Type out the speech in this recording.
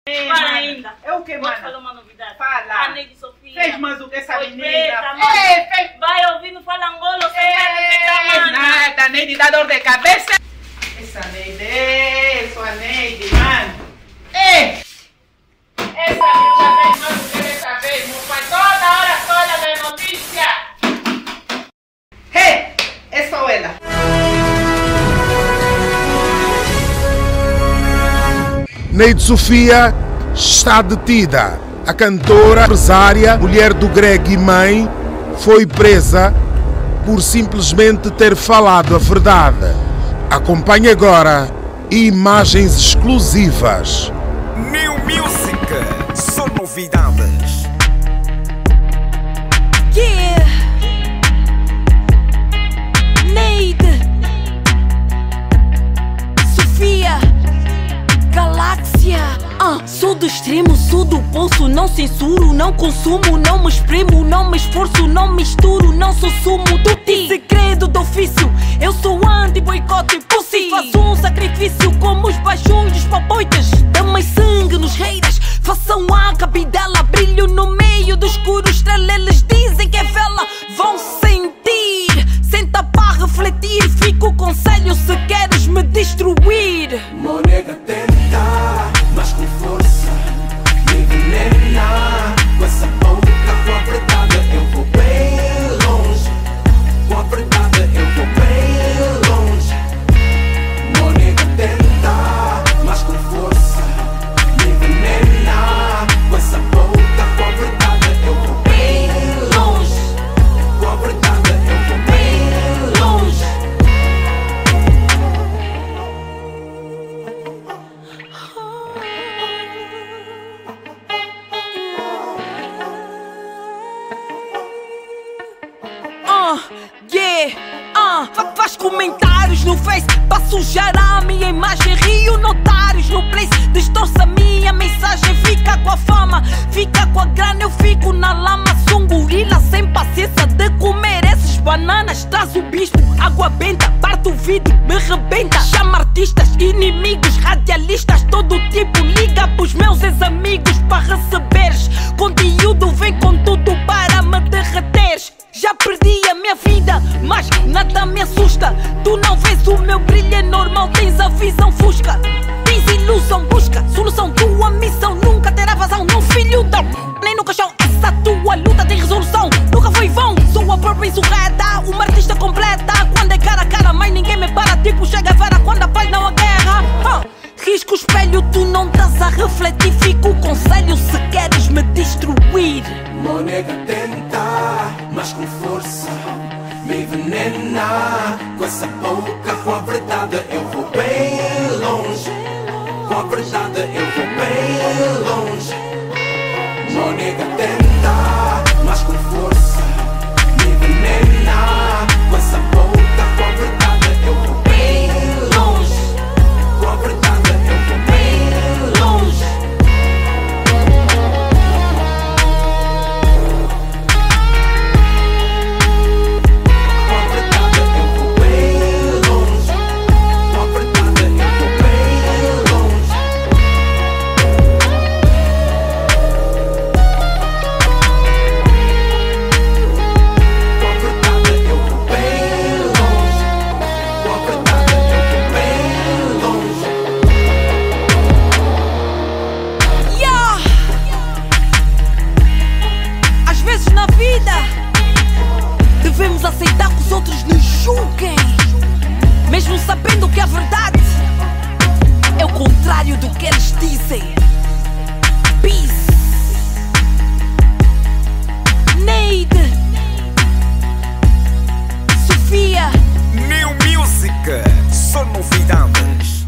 Fala ainda. É o que, Vou te mana? falar uma novidade. Fala. A Neide Sofia. Fez mais o que essa Oi, menina? preta, mano. Fez Vai ouvindo falar Angola, você vai respeitar, mana. nada, Neide dá dor de cabeça. Essa Neide, sua Neide, mano. Ei! Essa menina fez mais o que dessa vez, não faz toda hora toda da notícia. Ei! É só ela. Neide Sofia está detida. A cantora, empresária, mulher do Greg e mãe, foi presa por simplesmente ter falado a verdade. Acompanhe agora imagens exclusivas. New Music, só novidades. Yeah. Neide Sofia Galáxia. Sou do extremo, sou do poço. Não censuro, não consumo, não me exprimo, não me esforço, não misturo, não sou sumo do ti. Segredo do ofício, eu sou anti-boicote pussy. Faço um sacrifício como os baixões dos papoitas. Dá-me sangue nos reiras, façam a cabidela. Brilho no meio do escuro, estrela. Eles dizem que é vela, vão sentir. Senta para refletir, fica o conselho se queres me destruir. Monega tenta, mas com força me envenena. Com essa boca, com a verdade eu vou bem longe. Com a verdade eu vou bem longe. Monega tenta, mas com força me envenena. Com essa boca, com a verdade eu vou bem longe. Com a verdade eu vou bem longe. Faz comentários no Face pra sujar a minha imagem. Rio notários no Place, distorce a minha mensagem. Fica com a fama, fica com a grana, eu fico na lama. Sou um gorila sem paciência de comer esses bananas. Traz o bispo, água benta, parte o vidro, me rebenta. Chama artistas, inimigos, radialistas, todo tipo. Liga pros meus ex-amigos para receberes conteúdo, vem com tudo para me derreteres. Já perdi a minha vida, mas nada me assusta. Tu não vês o meu brilho, é normal, tens a visão fusca. Tens ilusão, busca solução, tua missão nunca terá vazão. Não filho da nem no caixão, essa tua luta tem resolução. Nunca foi vão, sou a própria insurreta, uma artista completa. Quando é cara a cara, mas ninguém me para, tipo chega a vera quando a paz não há guerra. Risco o espelho, tu não estás a refletir. Fica o conselho se queres me destruir. Monega tenta, mas com força me envenena. Com essa boca, com a verdade eu vou bem longe. Com a verdade eu vou bem longe. Monega tenta, mas com força me envenena. Com essa boca, com a verdade eu vou bem longe. Com a verdade eu vou bem longe. Com a verdade eu vou bem longe. Com a verdade eu vou bem longe. Com a verdade eu vou bem longe. Com a verdade eu vou bem longe. Yeah. Às vezes na vida devemos aceitar que os outros nos julguem, mesmo sabendo que a verdade é o contrário do que eles dizem. Peace. Neide Sofia New Music, só novidades.